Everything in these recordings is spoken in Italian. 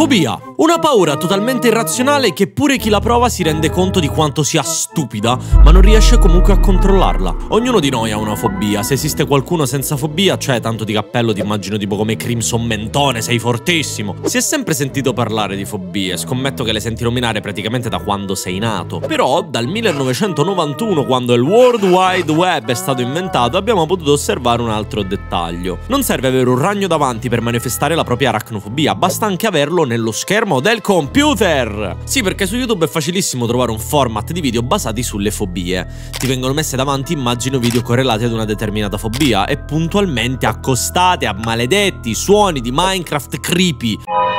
Aracnofobia. Una paura totalmente irrazionale che pure chi la prova si rende conto di quanto sia stupida, ma non riesce comunque a controllarla. Ognuno di noi ha una fobia. Se esiste qualcuno senza fobia, cioè tanto di cappello ti immagino tipo come Crimson Mentone, sei fortissimo. Si è sempre sentito parlare di fobie, scommetto che le senti nominare praticamente da quando sei nato. Però dal 1991, quando il World Wide Web è stato inventato, abbiamo potuto osservare un altro dettaglio. Non serve avere un ragno davanti per manifestare la propria aracnofobia, basta anche averlo nello schermo del computer. Sì, perché su YouTube è facilissimo trovare un format di video basati sulle fobie. Ti vengono messe davanti immagini o video correlati ad una determinata fobia e puntualmente accostate a maledetti suoni di Minecraft creepy.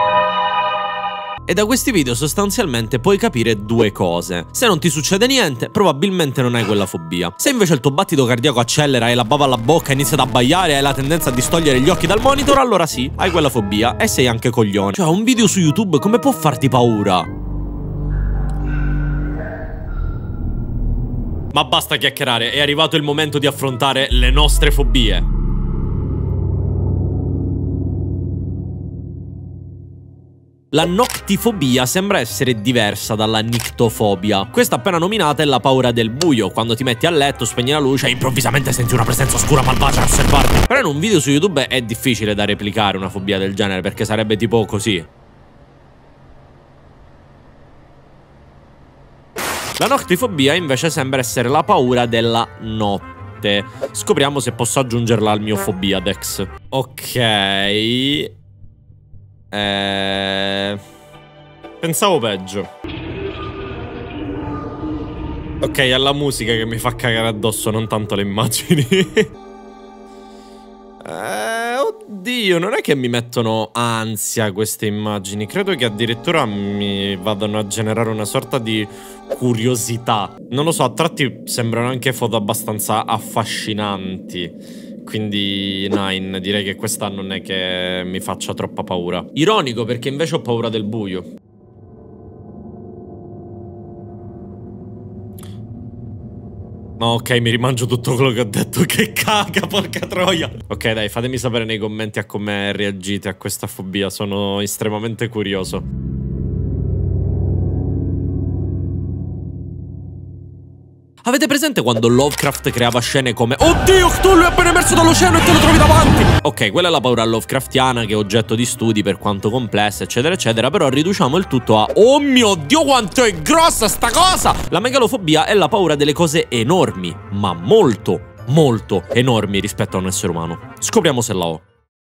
E da questi video sostanzialmente puoi capire due cose. Se non ti succede niente, probabilmente non hai quella fobia. Se invece il tuo battito cardiaco accelera, hai la bava alla bocca, inizi ad abbaiare e hai la tendenza a distogliere gli occhi dal monitor, allora sì, hai quella fobia e sei anche coglione. Cioè, un video su YouTube come può farti paura? Ma basta chiacchierare, è arrivato il momento di affrontare le nostre fobie. La noctifobia sembra essere diversa dalla nictofobia. Questa appena nominata è la paura del buio. Quando ti metti a letto, spegni la luce e improvvisamente senti una presenza oscura malvagia a osservarti. Però in un video su YouTube è difficile da replicare una fobia del genere, perché sarebbe tipo così. La noctifobia invece sembra essere la paura della notte. Scopriamo se posso aggiungerla al mio fobiadex. Ok. Pensavo peggio. Ok, è la musica che mi fa cagare addosso, non tanto le immagini. Oddio, non è che mi mettono ansia queste immagini. Credo che addirittura mi vadano a generare una sorta di curiosità. Non lo so, a tratti sembrano anche foto abbastanza affascinanti. Quindi, Nine, direi che questa non è che mi faccia troppa paura. Ironico, perché invece ho paura del buio. No, ok, mi rimangio tutto quello che ho detto. Che caga, porca troia. Ok, dai, fatemi sapere nei commenti a come reagite a questa fobia. Sono estremamente curioso. Avete presente quando Lovecraft creava scene come "Oddio, Cthulhu è appena emerso dall'oceano e te lo trovi davanti"? Ok, quella è la paura Lovecraftiana, che è oggetto di studi per quanto complessa, eccetera, eccetera. Però riduciamo il tutto a "Oh mio Dio, quanto è grossa sta cosa!". La megalofobia è la paura delle cose enormi, ma molto, molto enormi rispetto a un essere umano. Scopriamo se la ho.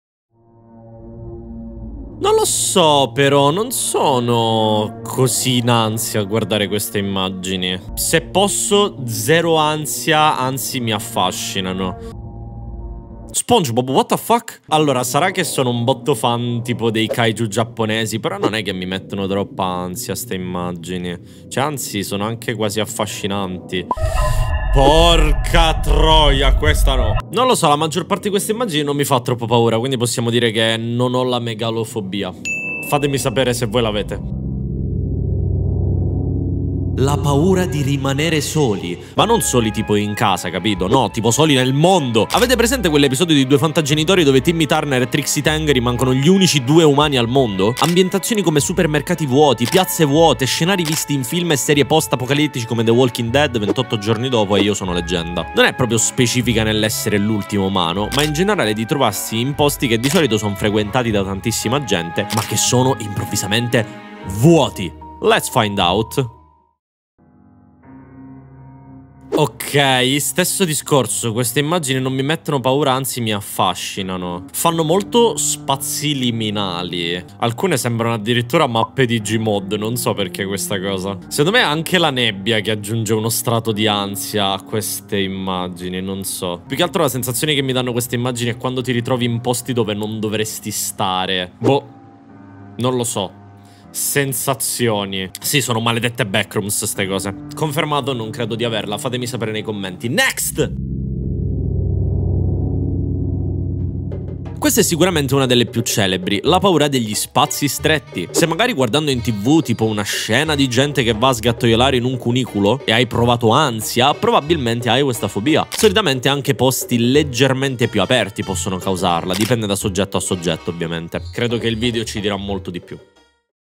Non lo so, però non sono così in ansia a guardare queste immagini. Se posso, zero ansia, anzi mi affascinano. SpongeBob, what the fuck? Allora, sarà che sono un botto fan tipo dei kaiju giapponesi, però non è che mi mettono troppa ansia ste immagini. Cioè, anzi, sono anche quasi affascinanti. Porca troia, questa no. Non lo so, la maggior parte di queste immagini non mi fa troppo paura, quindi possiamo dire che non ho la megalofobia. Fatemi sapere se voi l'avete. La paura di rimanere soli. Ma non soli tipo in casa, capito? No, tipo soli nel mondo. Avete presente quell'episodio di Due Fantagenitori dove Timmy Turner e Trixie Tang rimangono gli unici due umani al mondo? Ambientazioni come supermercati vuoti, piazze vuote, scenari visti in film e serie post-apocalittici come The Walking Dead 28 giorni dopo e Io sono leggenda. Non è proprio specifica nell'essere l'ultimo umano, ma in generale di trovarsi in posti che di solito sono frequentati da tantissima gente, ma che sono improvvisamente vuoti. Let's find out. Ok, stesso discorso, queste immagini non mi mettono paura, anzi mi affascinano. Fanno molto spazi liminali. Alcune sembrano addirittura mappe di Gmod, non so perché questa cosa. Secondo me è anche la nebbia che aggiunge uno strato di ansia a queste immagini, non so. Più che altro la sensazione che mi danno queste immagini è quando ti ritrovi in posti dove non dovresti stare. Boh, non lo so. Sensazioni. Sì, sono maledette backrooms ste cose. Confermato, non credo di averla. Fatemi sapere nei commenti. Next! Questa è sicuramente una delle più celebri, la paura degli spazi stretti. Se magari guardando in TV tipo una scena di gente che va a sgattoiolare in un cunicolo e hai provato ansia, probabilmente hai questa fobia. Solitamente anche posti leggermente più aperti possono causarla, dipende da soggetto a soggetto ovviamente. Credo che il video ci dirà molto di più.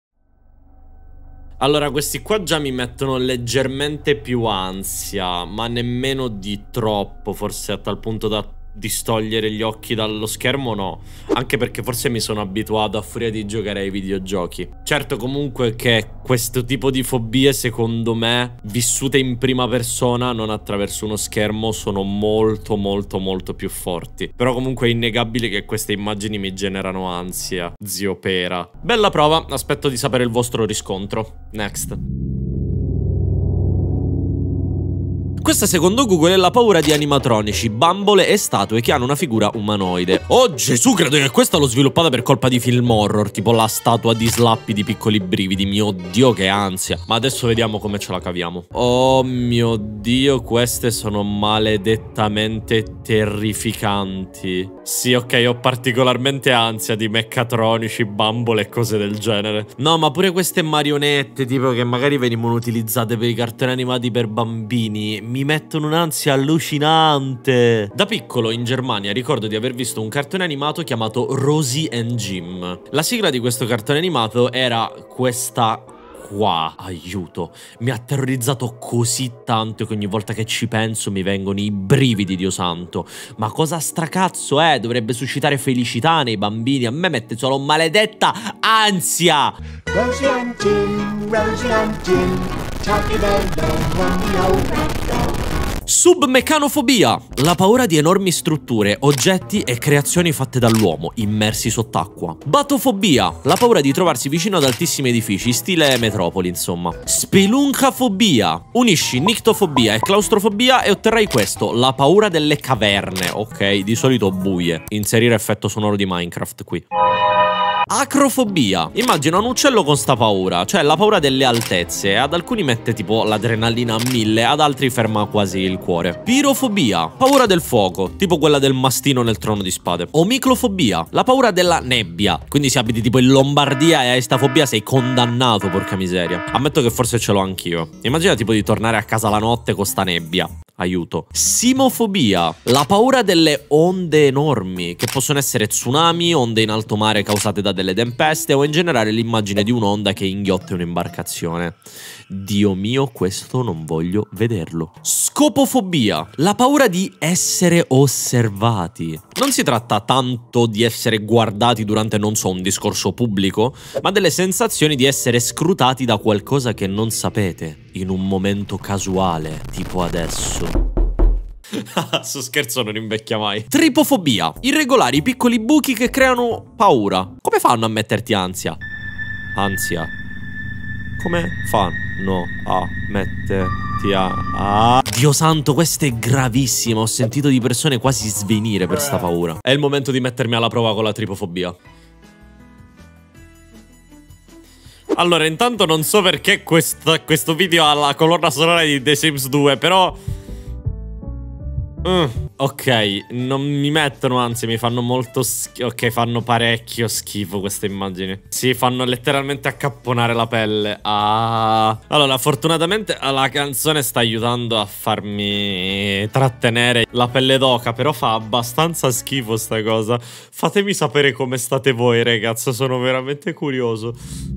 Allora, questi qua già mi mettono leggermente più ansia, ma nemmeno di troppo, forse a tal punto da distogliere gli occhi dallo schermo, no. Anche perché forse mi sono abituato a furia di giocare ai videogiochi. Certo, comunque, che questo tipo di fobie, secondo me, vissute in prima persona, non attraverso uno schermo, sono molto molto molto più forti. Però comunque è innegabile che queste immagini mi generano ansia, zio Pera. Bella prova, aspetto di sapere il vostro riscontro. Next. Questa secondo Google è la paura di animatronici, bambole e statue che hanno una figura umanoide. Oh Gesù, credo che questa l'ho sviluppata per colpa di film horror, tipo la statua di Slappy di Piccoli Brividi. Mio Dio, che ansia. Ma adesso vediamo come ce la caviamo. Oh mio Dio, queste sono maledettamente terrificanti. Sì, ok, ho particolarmente ansia di meccatronici, bambole e cose del genere. No, ma pure queste marionette, tipo che magari venivano utilizzate per i cartoni animati per bambini, mi mettono un'ansia allucinante. Da piccolo in Germania ricordo di aver visto un cartone animato chiamato Rosie and Jim. La sigla di questo cartone animato era questa qua. Aiuto. Mi ha terrorizzato così tanto che ogni volta che ci penso mi vengono i brividi, Dio santo. Ma cosa stracazzo è? Dovrebbe suscitare felicità nei bambini. A me mette solo maledetta ansia. Rosie and Jim, talking Submecanofobia, la paura di enormi strutture, oggetti e creazioni fatte dall'uomo, immersi sott'acqua. Batofobia, la paura di trovarsi vicino ad altissimi edifici, stile metropoli, insomma. Speluncafobia, unisci nictofobia e claustrofobia e otterrai questo, la paura delle caverne, ok, di solito buie. Inserire effetto sonoro di Minecraft qui. Acrofobia. Immagina un uccello con sta paura, cioè la paura delle altezze. Ad alcuni mette tipo l'adrenalina a 1000, ad altri ferma quasi il cuore. Pirofobia. Paura del fuoco, tipo quella del mastino nel Trono di Spade. Omiclofobia. La paura della nebbia. Quindi se abiti tipo in Lombardia e hai sta fobia sei condannato, porca miseria. Ammetto che forse ce l'ho anch'io. Immagina tipo di tornare a casa la notte con sta nebbia. Aiuto. Simofobia, la paura delle onde enormi, che possono essere tsunami, onde in alto mare causate da delle tempeste o in generale l'immagine di un'onda che inghiotte un'imbarcazione. Dio mio, questo non voglio vederlo. Scopofobia, la paura di essere osservati. Non si tratta tanto di essere guardati durante, non so, un discorso pubblico, ma delle sensazioni di essere scrutati da qualcosa che non sapete, in un momento casuale, tipo adesso. Su scherzo non invecchia mai. Tripofobia, irregolari piccoli buchi che creano paura. Come fanno a metterti ansia? Ansia. Come fanno a metterti Dio santo, questo è gravissimo. Ho sentito di persone quasi svenire per sta paura. È il momento di mettermi alla prova con la tripofobia. Allora, intanto non so perché questo video ha la colonna sonora di The Sims 2, però... ok, non mi mettono ansia, mi fanno molto schifo. Ok, fanno parecchio schifo queste immagini. Sì, fanno letteralmente accapponare la pelle. Allora, fortunatamente la canzone sta aiutando a farmi trattenere la pelle d'oca, però fa abbastanza schifo sta cosa. Fatemi sapere come state voi, ragazzi, sono veramente curioso.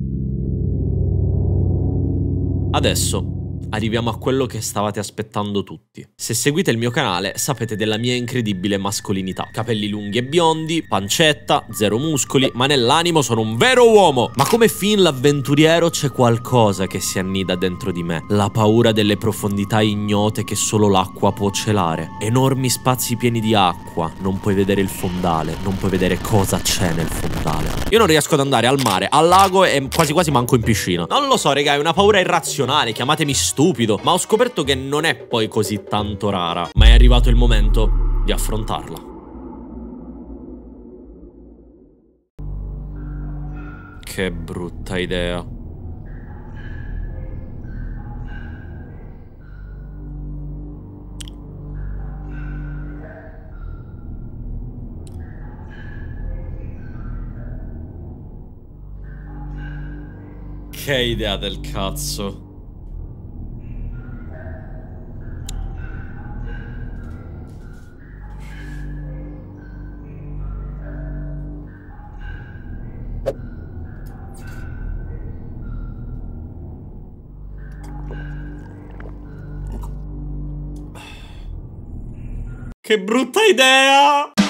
Adesso arriviamo a quello che stavate aspettando tutti. Se seguite il mio canale sapete della mia incredibile mascolinità. Capelli lunghi e biondi, pancetta, zero muscoli, ma nell'animo sono un vero uomo. Ma come Finn l'avventuriero c'è qualcosa che si annida dentro di me. La paura delle profondità ignote che solo l'acqua può celare. Enormi spazi pieni di acqua, non puoi vedere il fondale, non puoi vedere cosa c'è nel fondale. Io non riesco ad andare al mare, al lago e quasi quasi manco in piscina. Non lo so, raga, è una paura irrazionale, chiamatemi stupido, ma ho scoperto che non è poi così tanto rara. Ma è arrivato il momento di affrontarla. Che brutta idea. Che idea del cazzo. Che brutta idea!